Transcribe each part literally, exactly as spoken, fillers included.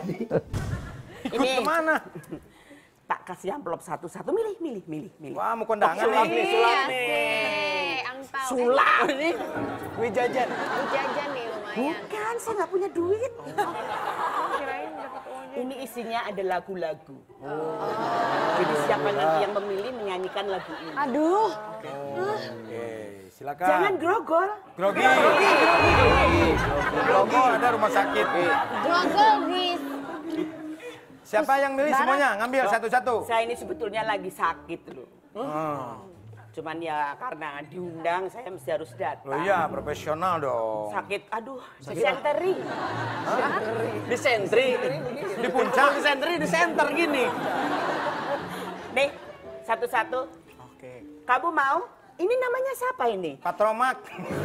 Ikut kemana? Tak kasih amplop satu-satu, milih, milih, milih, milih. Wah, mau kondangan sulap nih. nih, sulap nih. Angpau. Sulap ini. Wih jajan. Duit jajan nih lumayan. Bukan, saya nggak punya duit. Kirain dapat uangnya. Ini isinya ada lagu-lagu. Oh. Jadi siapa nanti yang memilih menyanyikan lagu ini. Aduh. Oke, silakan. Jangan grogol. Grogi. Grogi. Grogi. Grogi. Ada rumah sakit. Grogol, guys. Siapa yang milih semuanya? Ngambil satu-satu. Saya ini sebetulnya lagi sakit loh. Hmm. Cuman ya karena diundang saya mesti harus datang. Loh iya, profesional dong. Sakit, aduh, disenteri. Disentri. Di puncak. Disenteri, di center gini. Nih, satu-satu. Oke. Kamu mau? Ini namanya siapa ini? Patromak.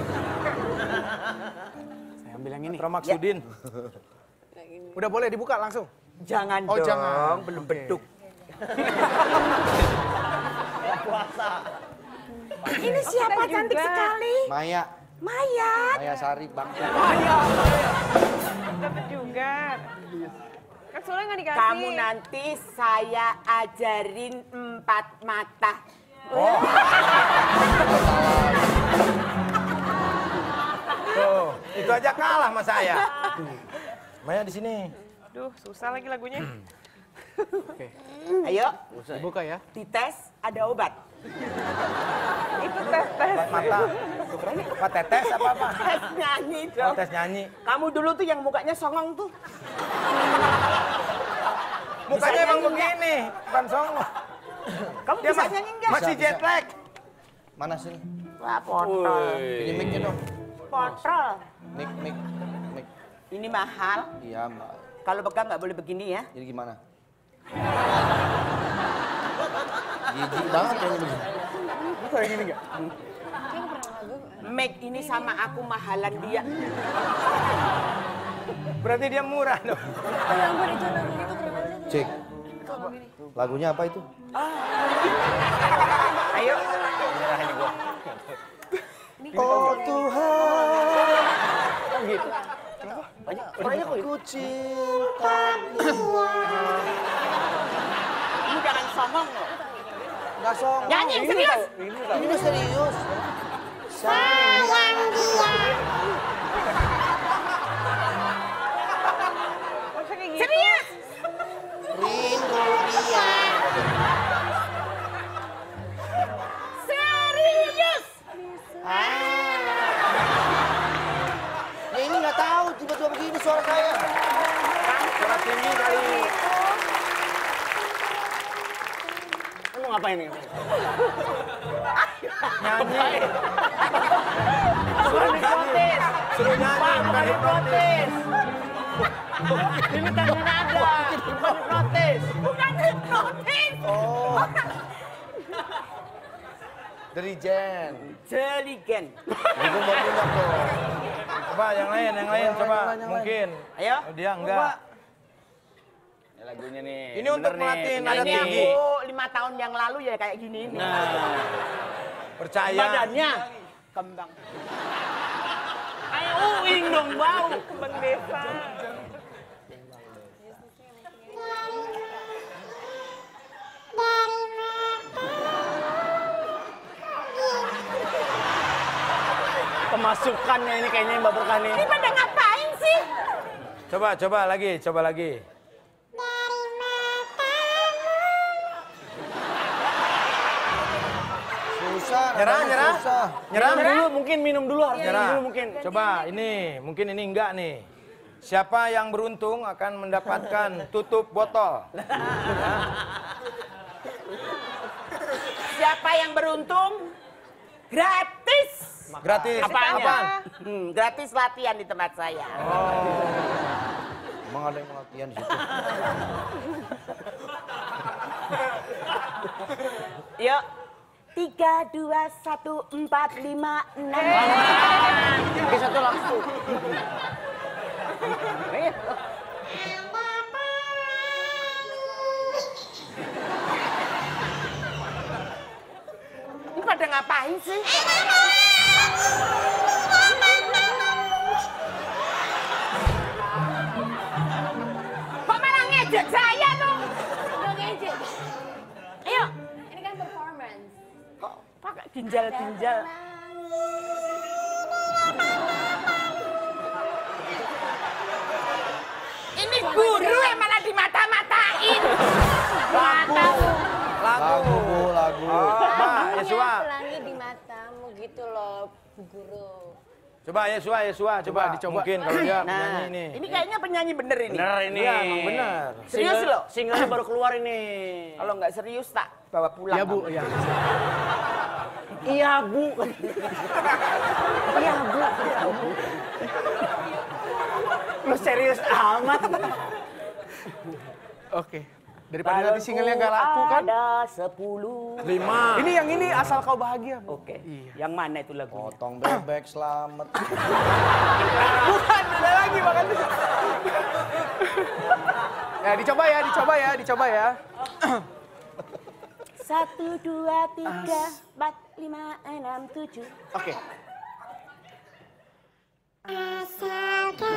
Saya ambil yang ini. Patromak Ya. Sudin. Udah boleh dibuka langsung? Jangan Oh, dong, jangan. belum Oke. beduk. Ini siapa cantik juga. sekali? Maya, Mayat. Maya Sari, Bang. Dapat juga. Kan soalnya nggak dikasih. Kamu nanti saya ajarin empat mata. Oh. Tuh, itu aja kalah sama saya. Maya di sini. Duh, susah lagi lagunya. Oke. Ayo, Dibuka ya. dites, ada obat. Itu tes tes. Empat mata. Apa tetes apa apa? Tes nyanyi Oh, dong. tes nyanyi. Kamu dulu tuh yang mukanya songong tuh. Mukanya Bisa emang nyanyi begini, bukan songong. Kamu Dia bisa mas- nyanyi enggak? masih Bisa, jet bisa. lag. Mana sini? Wah, potol. Ini mic-nya dong. Potol. Mic, mic, mic. Ini mahal. Iya, Mbak. Kalau pegang nggak boleh begini ya. Jadi gimana? Jijik banget kayaknya begini. Kayak gini nggak? Make ini sama aku mahalan dia. Berarti dia murah dong. Oh ya ampun, itu lagu itu keren banget. Cek. Lagunya apa itu? Ayo. Oh Tuhan, Banyak, banyak kok. ku cinta. Kamu jangan songong loh. Nggak song. Nyanyi yang serius. Ini mah serius. Sayang gua. Masa kayak gitu? Serius. Rindu dia. Serius. Ya ini nggak tahu tiba-tiba begini suara saya. Suara tinggi kali. Kamu ngapain nih? Nyanyi. Suruh diprotes. Suruh nyanyi, Pak, bukan bukan diprotes. diprotes. Ini tanda nada. Bukan diprotes. Bukan diprotes. Oh. Dirijen. Jeligen. Itu mau punya tuh. Coba yang lain, yang lain coba. yang lain, yang Mungkin. Ayo. Oh, dia enggak. Ini lagunya nih. Ini untuk melatih nada Ini tinggi. aku lima tahun yang lalu ya kayak gini nih. Nah, percaya. Badannya kembang. Ayo uing dong bau. Kembang desa. Pemasukannya ini kayaknya Mbak Berkah nih. Ini pada ngapain sih? Coba, coba lagi, coba lagi. Susah. Nyerah, namanya nyerah. Susah. Nyerah Dulu mungkin minum dulu harus Nyerah. minum dulu mungkin. Coba ini, mungkin ini enggak nih. Siapa yang beruntung akan mendapatkan tutup botol. Siapa yang beruntung? Gratis. Gratis. Apaan? Apaan? Hmm, gratis latihan di tempat saya. Emang ada yang latihan di situ. Yuk. Tiga, dua, satu, empat, lima, enam. Oke, satu langsung. Ini pada ngapain sih? Kok ngejek saya dong. Udah ngejek. Ayo. Ini kan performance. Kok pakai ginjal-ginjal? Ini guru yang malah dimata-matain. Matamu. Lagu. Bu, lagu. Oh, Mbak, Yesua. Pelangi di matamu gitu loh, Bu Guru. Coba Yesua, Yesua, coba, Coba, dicoba. Mungkin kalau dia Nah, penyanyi ini. ini kayaknya penyanyi bener ini. Bener ini. Iya, emang bener. Serius Single- loh? Singlenya baru keluar ini. Kalau nggak serius tak bawa pulang. Ya Bu, kamu. ya. Iya Bu. Iya Bu. Lu serius amat. Oke. Daripada nanti singlenya nggak laku kan? Ada sepuluh. Lima. Ini yang ini asal kau bahagia. Bu. Oke. Iya. Yang mana itu lagunya? Potong bebek selamat. Bukan, ada lagi makan. Ya dicoba ya, dicoba ya, dicoba ya. Satu, dua, tiga, empat, lima, enam, tujuh. Oke. Asal